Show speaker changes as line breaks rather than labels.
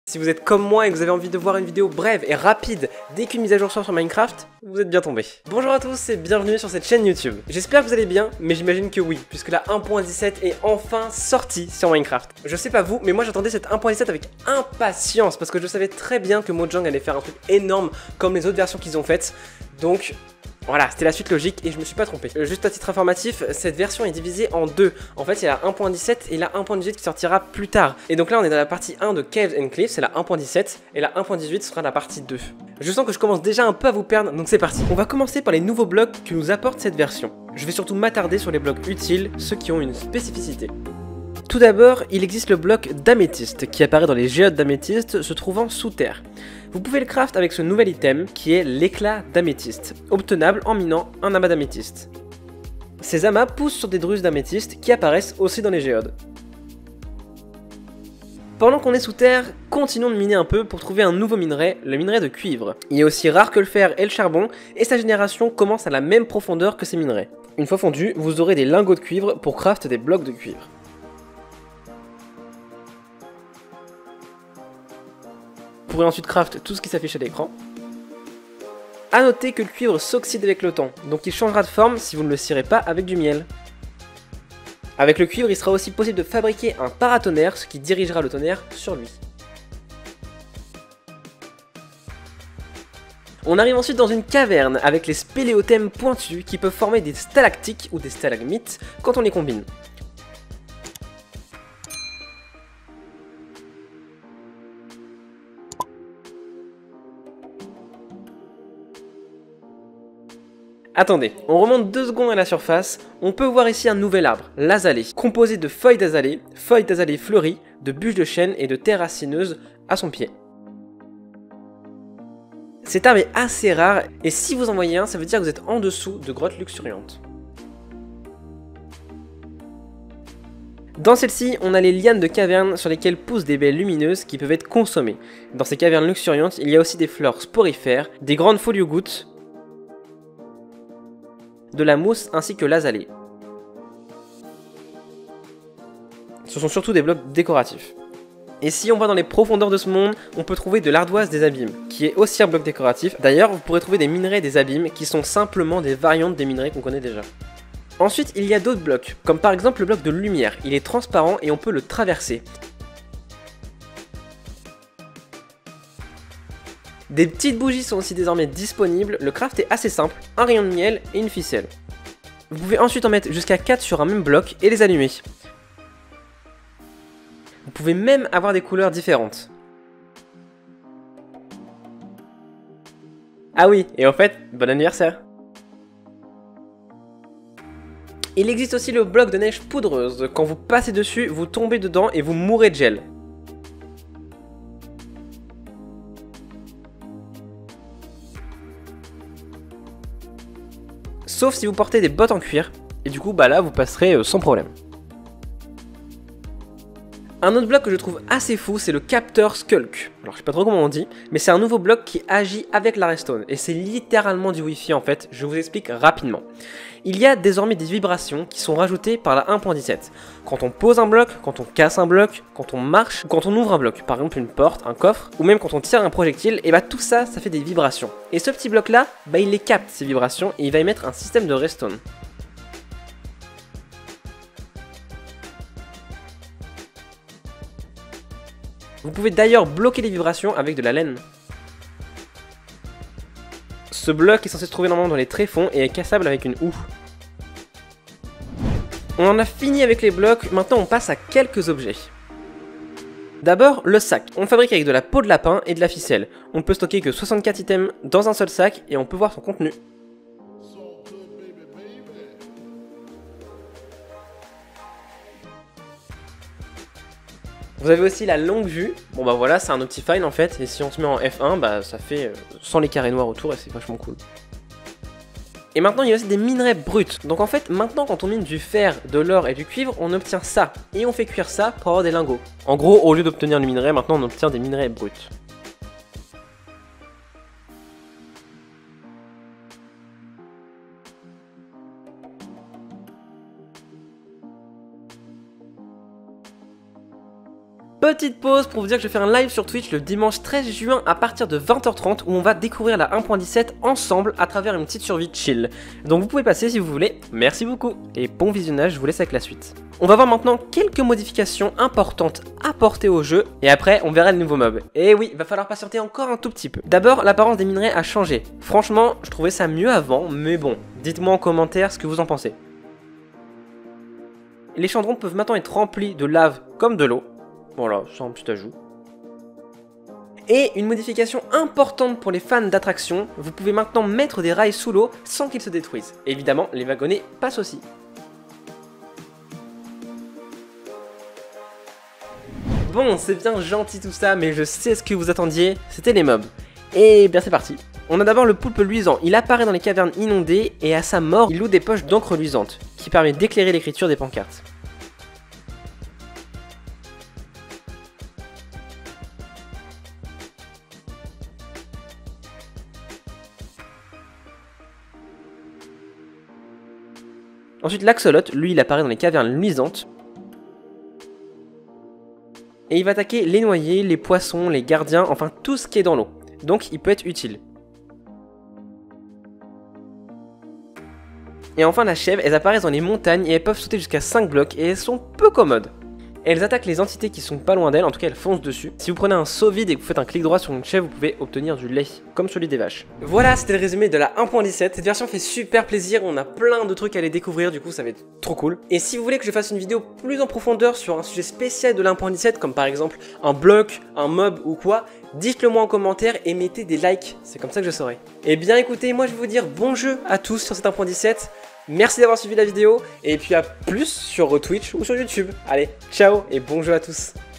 Si vous êtes comme moi et que vous avez envie de voir une vidéo brève et rapide dès qu'une mise à jour sort sur Minecraft, vous êtes bien tombé. Bonjour à tous et bienvenue sur cette chaîne YouTube. J'espère que vous allez bien, mais j'imagine que oui, puisque la 1.17 est enfin sortie sur Minecraft. Je sais pas vous, mais moi j'attendais cette 1.17 avec impatience, parce que je savais très bien que Mojang allait faire un truc énorme comme les autres versions qu'ils ont faites. Donc voilà, c'était la suite logique et je me suis pas trompé. Juste à titre informatif, cette version est divisée en deux. En fait, il y a la 1.17 et la 1.18 qui sortira plus tard. Et donc là, on est dans la partie 1 de Caves and Cliffs, c'est la 1.17, et la 1.18 sera la partie 2. Je sens que je commence déjà un peu à vous perdre, donc c'est parti. On va commencer par les nouveaux blocs que nous apporte cette version. Je vais surtout m'attarder sur les blocs utiles, ceux qui ont une spécificité. Tout d'abord, il existe le bloc d'améthyste qui apparaît dans les géodes d'améthyste se trouvant sous terre. Vous pouvez le craft avec ce nouvel item qui est l'éclat d'améthyste, obtenable en minant un amas d'améthyste. Ces amas poussent sur des druses d'améthyste qui apparaissent aussi dans les géodes. Pendant qu'on est sous terre, continuons de miner un peu pour trouver un nouveau minerai, le minerai de cuivre. Il est aussi rare que le fer et le charbon, et sa génération commence à la même profondeur que ces minerais. Une fois fondu, vous aurez des lingots de cuivre pour craft des blocs de cuivre. Vous pourrez ensuite craft tout ce qui s'affiche à l'écran. A noter que le cuivre s'oxyde avec le temps, donc il changera de forme si vous ne le cirez pas avec du miel. Avec le cuivre, il sera aussi possible de fabriquer un paratonnerre, ce qui dirigera le tonnerre sur lui. On arrive ensuite dans une caverne avec les spéléothèmes pointus qui peuvent former des stalactites ou des stalagmites quand on les combine. Attendez, on remonte 2 secondes à la surface, on peut voir ici un nouvel arbre, l'azalée, composé de feuilles d'azalée fleuries, de bûches de chêne et de terre racineuse à son pied. Cet arbre est assez rare, et si vous en voyez un, ça veut dire que vous êtes en dessous de grottes luxuriantes. Dans celle-ci, on a les lianes de cavernes sur lesquelles poussent des baies lumineuses qui peuvent être consommées. Dans ces cavernes luxuriantes, il y a aussi des fleurs sporifères, des grandes foliogouttes, de la mousse ainsi que l'azalée. Ce sont surtout des blocs décoratifs. Et si on va dans les profondeurs de ce monde, on peut trouver de l'ardoise des abîmes, qui est aussi un bloc décoratif. D'ailleurs, vous pourrez trouver des minerais des abîmes qui sont simplement des variantes des minerais qu'on connaît déjà. Ensuite, il y a d'autres blocs, comme par exemple le bloc de lumière. Il est transparent et on peut le traverser. Des petites bougies sont aussi désormais disponibles, le craft est assez simple, un rayon de miel et une ficelle. Vous pouvez ensuite en mettre jusqu'à 4 sur un même bloc et les allumer. Vous pouvez même avoir des couleurs différentes. Ah oui, et en fait, bon anniversaire! Il existe aussi le bloc de neige poudreuse, quand vous passez dessus, vous tombez dedans et vous mourrez de gel. Sauf si vous portez des bottes en cuir, et du coup bah là vous passerez sans problème. Un autre bloc que je trouve assez fou, c'est le capteur Skulk. Alors je sais pas trop comment on dit, mais c'est un nouveau bloc qui agit avec la redstone, et c'est littéralement du wifi en fait, je vous explique rapidement. Il y a désormais des vibrations qui sont rajoutées par la 1.17. Quand on pose un bloc, quand on casse un bloc, quand on marche, ou quand on ouvre un bloc, par exemple une porte, un coffre, ou même quand on tire un projectile, et bah tout ça, ça fait des vibrations. Et ce petit bloc là, bah il les capte ces vibrations, et il va émettre un système de redstone. Vous pouvez d'ailleurs bloquer les vibrations avec de la laine. Ce bloc est censé se trouver normalement dans les tréfonds et est cassable avec une houe. On en a fini avec les blocs, maintenant on passe à quelques objets. D'abord, le sac. On le fabrique avec de la peau de lapin et de la ficelle. On ne peut stocker que 64 items dans un seul sac et on peut voir son contenu. Vous avez aussi la longue vue, bon bah voilà c'est un Optifine en fait, et si on se met en F1 bah ça fait sans les carrés noirs autour et c'est vachement cool. Et maintenant il y a aussi des minerais bruts, donc en fait maintenant quand on mine du fer, de l'or et du cuivre on obtient ça, et on fait cuire ça pour avoir des lingots. En gros au lieu d'obtenir du minerai maintenant on obtient des minerais bruts. Petite pause pour vous dire que je vais faire un live sur Twitch le dimanche 13 juin à partir de 20h30 où on va découvrir la 1.17 ensemble à travers une petite survie chill. Donc vous pouvez passer si vous voulez, merci beaucoup et bon visionnage, je vous laisse avec la suite. On va voir maintenant quelques modifications importantes apportées au jeu et après on verra les nouveaux mobs. Et oui, il va falloir patienter encore un tout petit peu. D'abord, l'apparence des minerais a changé. Franchement, je trouvais ça mieux avant, mais bon, dites-moi en commentaire ce que vous en pensez. Les chandrons peuvent maintenant être remplis de lave comme de l'eau. Voilà, c'est un petit ajout. Et une modification importante pour les fans d'attraction, vous pouvez maintenant mettre des rails sous l'eau sans qu'ils se détruisent. Évidemment, les wagonnets passent aussi. Bon, c'est bien gentil tout ça, mais je sais ce que vous attendiez, c'était les mobs. Et bien c'est parti. On a d'abord le poulpe luisant, il apparaît dans les cavernes inondées et à sa mort, il loue des poches d'encre luisante, qui permet d'éclairer l'écriture des pancartes. Ensuite l'axolote, lui il apparaît dans les cavernes luisantes. Et il va attaquer les noyés, les poissons, les gardiens, enfin tout ce qui est dans l'eau. Donc il peut être utile. Et enfin la chèvre, elles apparaissent dans les montagnes et elles peuvent sauter jusqu'à 5 blocs et elles sont peu commodes. Elles attaquent les entités qui sont pas loin d'elles, en tout cas elles foncent dessus. Si vous prenez un seau vide et que vous faites un clic droit sur une chèvre, vous pouvez obtenir du lait, comme celui des vaches. Voilà, c'était le résumé de la 1.17. Cette version fait super plaisir, on a plein de trucs à aller découvrir, du coup ça va être trop cool. Et si vous voulez que je fasse une vidéo plus en profondeur sur un sujet spécial de la 1.17, comme par exemple un bloc, un mob ou quoi, dites-le moi en commentaire et mettez des likes, c'est comme ça que je saurai. Et bien écoutez, moi je vais vous dire bon jeu à tous sur cette 1.17. Merci d'avoir suivi la vidéo et puis à plus sur Twitch ou sur YouTube. Allez, ciao et bon jeu à tous.